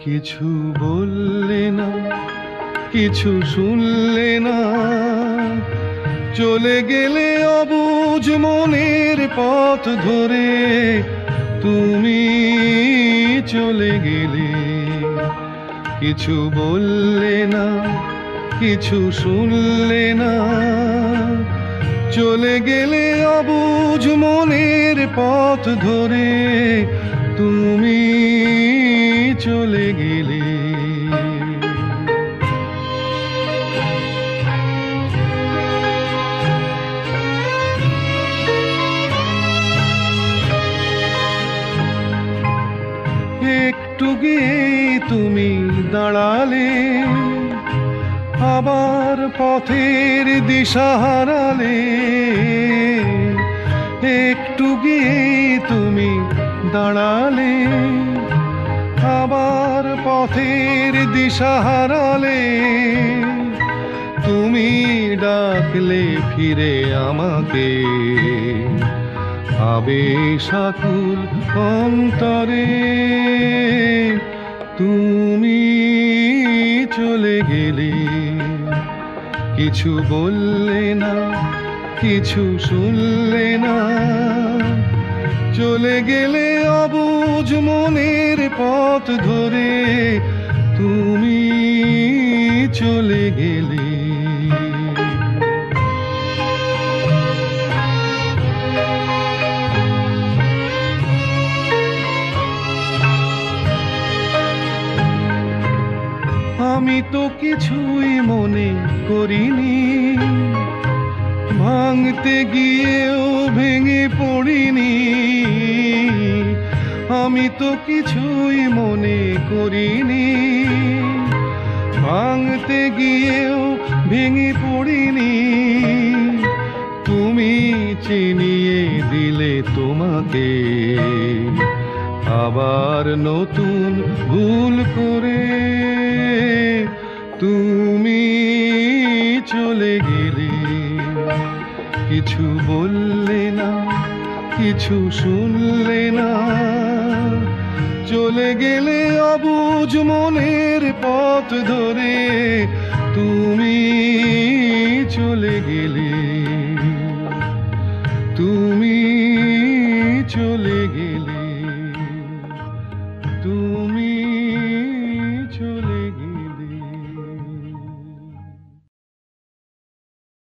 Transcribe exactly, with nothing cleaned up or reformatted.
কিছু বললে না, কিছু শুনলে না, চলে গেলে অবুঝ মনের পথ ধরে। তুমি চলে গেলে, কিছু বললে না, কিছু শুনলে না, চলে গেলে অবুঝ মনের পথ ধরে। তুমি চলে গেলে। একটু গিয়ে তুমি দাঁড়ালে, আবার পথের দিশা হারালে। একটু গিয়ে তুমি দাঁড়ালে, আবার পথের দিশা হারালে। তুমি ডাকলে ফিরে আমাকে, আবেশাকুল অন্তরে। তুমি চলে গেলে, কিছু বললে না, কিছু শুনলে না, চলে গেলে অবুঝ মনের পথ ধরে। তুমি চলে গেলে। আমি তো কিছুই মনে করিনি, ভাঙতে গিয়েও ভেঙে পড়িনি। আমি তো কিছুই মনে করিনি, ভাঙতে গিয়েও ভেঙে পড়িনি। তুমি চিনিয়ে দিলে তোমাকে, আবার নতুন ভুল করে। তুমি চলে গেলে, কিছু বললে না, কিছু শুনলে না, চলে গেলে অবুঝ মনের পথ ধরে। তুমি চলে গেলে।